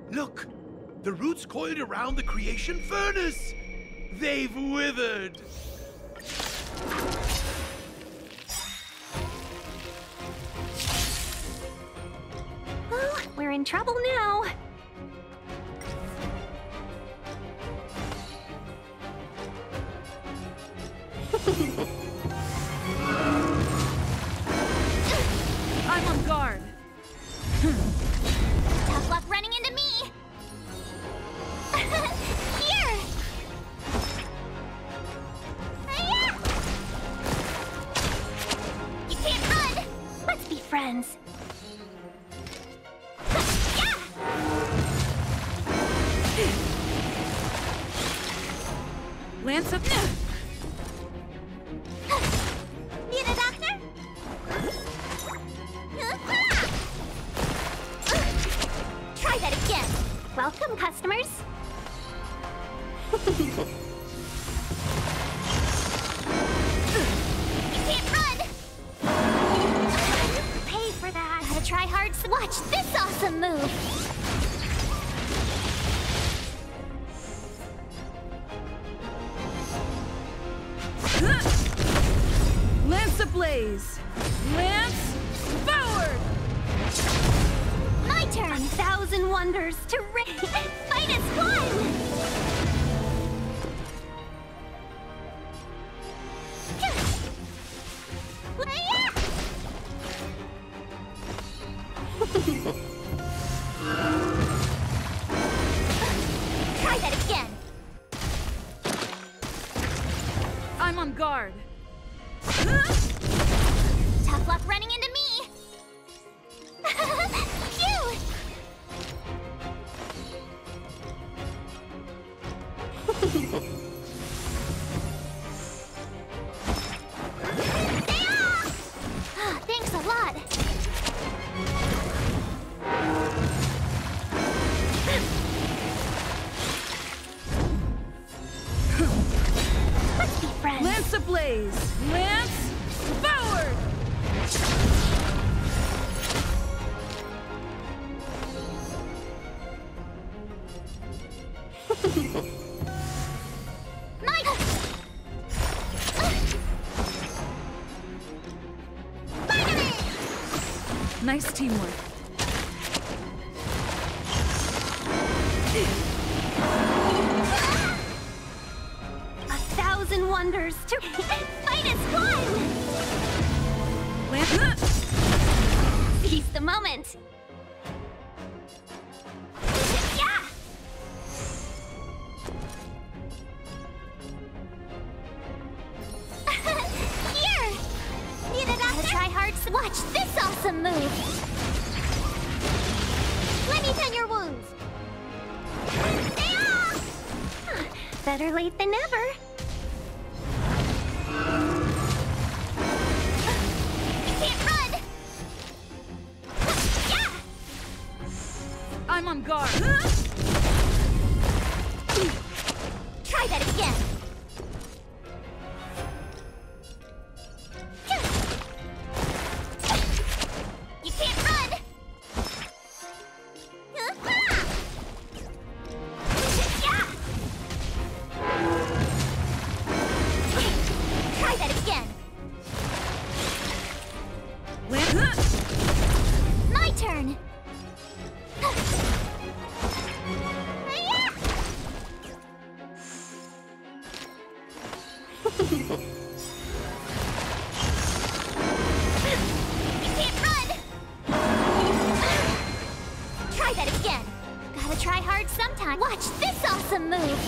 Look! The roots coiled around the creation furnace! They've withered! Well, we're in trouble now. I'm on guard. Tough luck running into me. Here. Hi-ya! You can't run. Let's be friends. Lance up. Need a doctor? Try that again. Welcome, customers. You can't run. Pay for that. Gotta try hard. Watch this awesome move. Lance ablaze! Lance forward! My turn. 1,000 wonders to fight as one. Try that again. I'm on guard. Tough luck running into me. Phew! Thanks a lot. Let's be friends. Lance ablaze! Lance forward! Nice teamwork. A 1,000 wonders to fight as one! Lance. Seize the moment! Yeah! Here! Need a doctor? Try hard. Watch this awesome move! Let me tend your wounds! Better late than never. You can't run! Yeah! I'm on guard. Try that again. You can't run! Yeah! Try that again. Lance. My turn. You can't run! Try that again. Gotta try hard sometime. Watch this awesome move.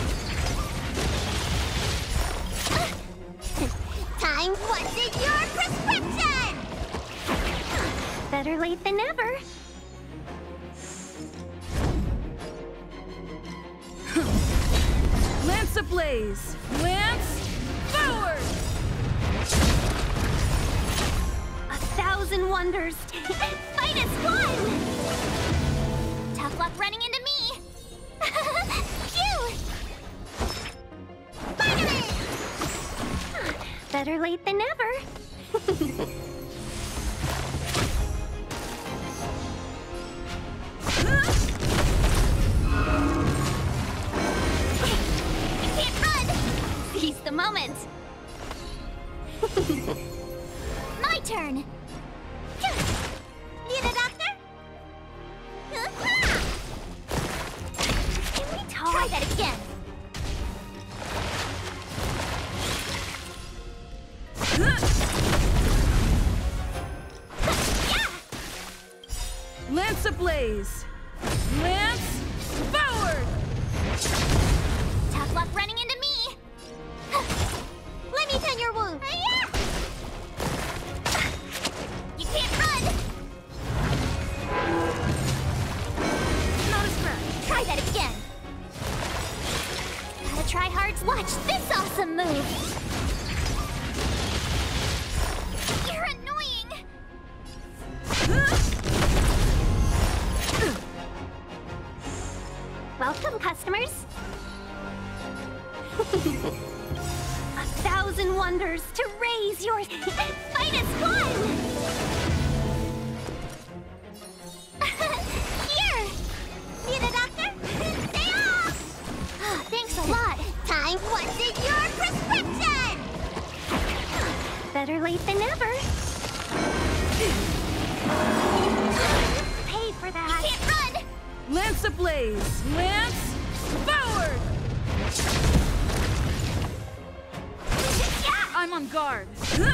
Time wanted your prescription! Better late than never. Lance ablaze! Lance forward! 1,000 wonders to fight as one! Tough luck running into me! Phew! Finally! Better late than never. again. Lance ablaze! Lance forward! Tough luck running into me! Let me tend your wound! You can't run! Not a scratch. Try that again! Gotta try hard. Watch this awesome move! You're annoying! Welcome, customers! 1,000 wonders to raise your fight is fun! Here! Need a doctor? Stay off! Thanks a lot. Time. What's in your prescription? Better late than never. Pay for that. You can't run! Lance ablaze! Lance forward! I'm on guard.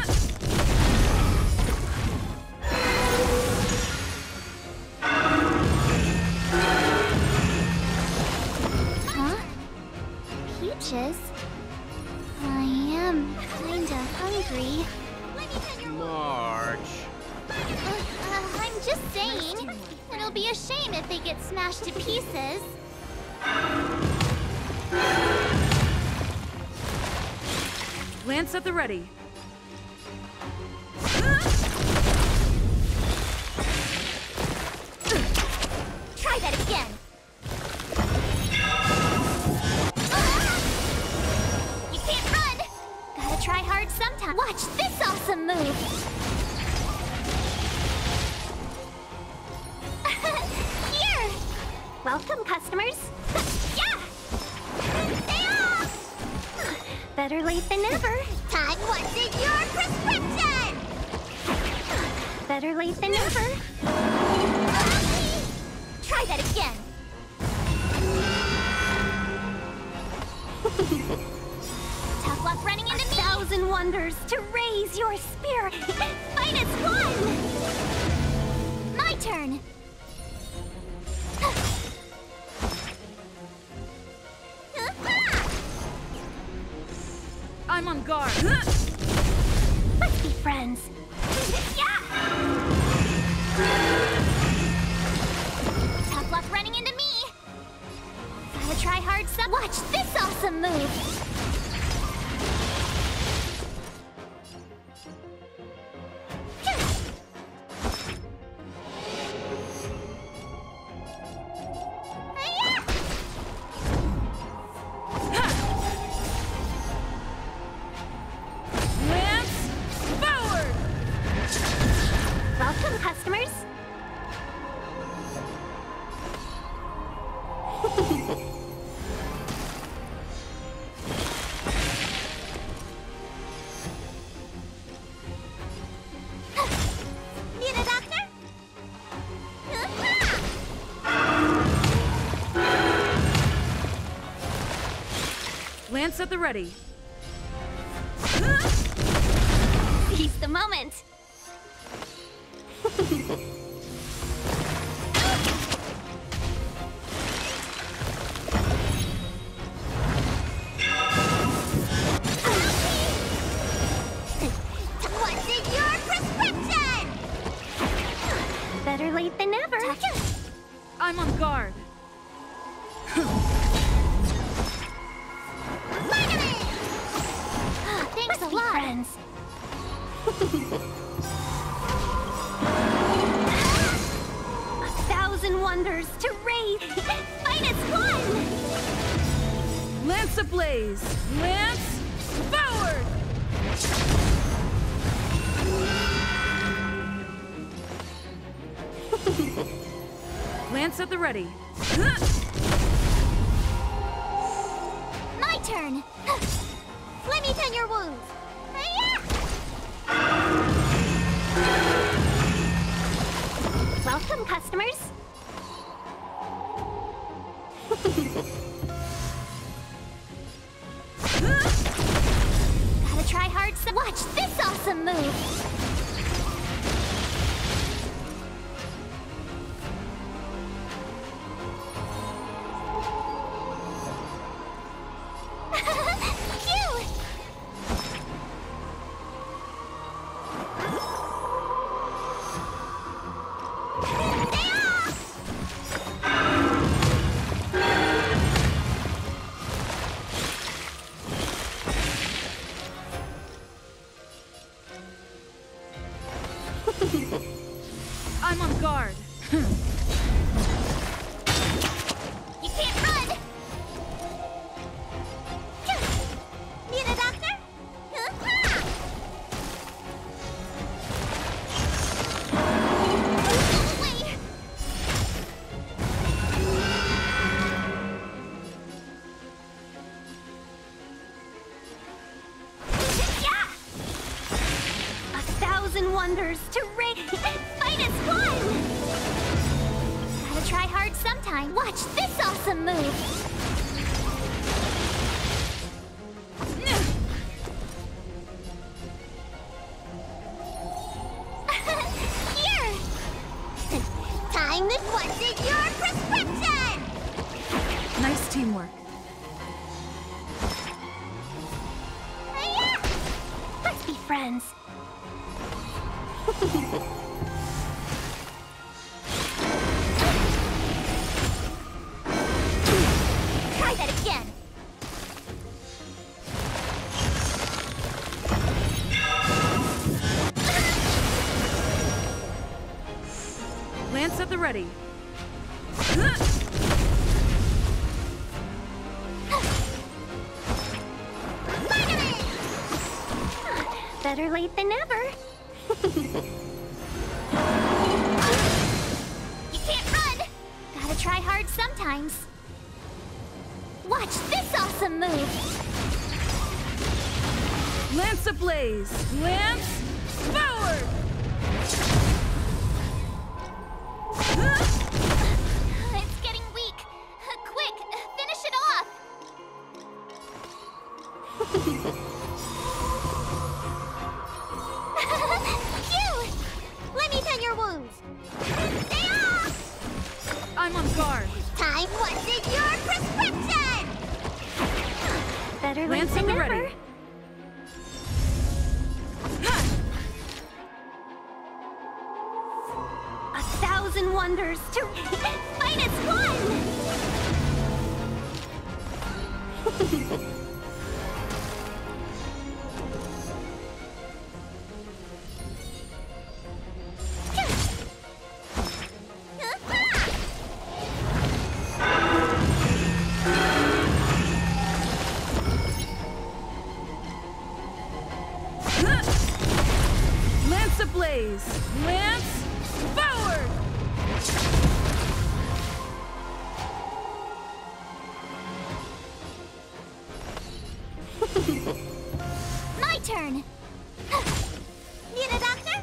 Huh? Peaches? I am kinda hungry. March. I'm just saying. It'll be a shame if they get smashed to pieces. Lance at the ready. Try that again. You can't run. Gotta try hard sometime. Watch this awesome move. Here. Welcome, customers. Yeah. Stay off. Better late than never. Time. What's in your prescription? Better late than never. Try that again. Tough luck running into me. 1,000 wonders to raise your spirit. Fight is fun. My turn. I'm on guard. Let's be friends. Yeah. Tough luck running into me. Gotta try hard some. Watch this awesome move. Lance forward! Welcome, customers. Need a doctor? Lance at the ready. Seize the moment. What's in your prescription? Better late than never. I'm on guard. Thanks a lot. Friends. 1,000 wonders to raise. Fight is fun. Lance ablaze! Lance forward! Lance at the ready. My turn. Let me tend your wounds. Welcome, customers. Watch this awesome move! I'm on guard. You can't run! Need a doctor? Go away! Yeah! 1,000 wonders to raid and fight as one! Gotta try hard sometime. Watch this awesome move! Here! Time that what's in your prescription! Nice teamwork. Yeah! Let's be friends. Try that again. Lance at the ready. Better late than never. You can't run! Gotta try hard sometimes. Watch this awesome move! Lance ablaze. Lance forward! It's getting weak. Quick, finish it off! Phew! Let me tend your wounds. Stay off! I'm on guard. Time what's in your prescription! Better late Lance at than the never. ready. 1,000 wonders to fight as one! Lance ablaze. Lance forward! My turn! Need a doctor?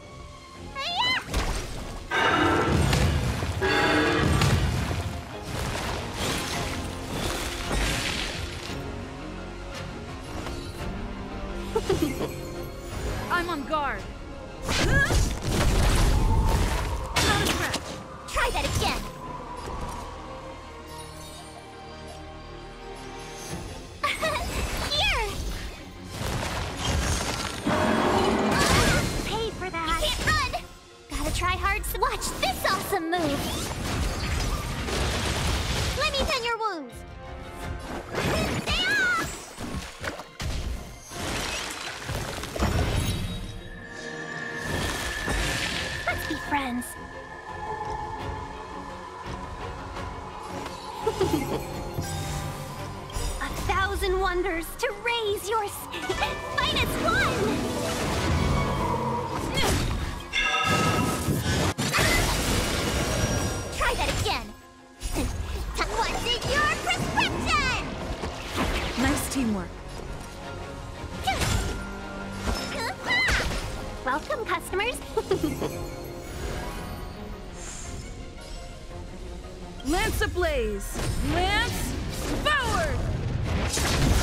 I'm on guard. Not a scratch. Try that again. Here! Pay for that. You can't run! Gotta try hard. Watch this awesome move. Let me tend your wounds. Stay off! Let's be friends. A 1,000 wonders to raise your fight as one! Try that again! What's in your prescription? Nice teamwork. Welcome, customers. Lance ablaze. Lance forward!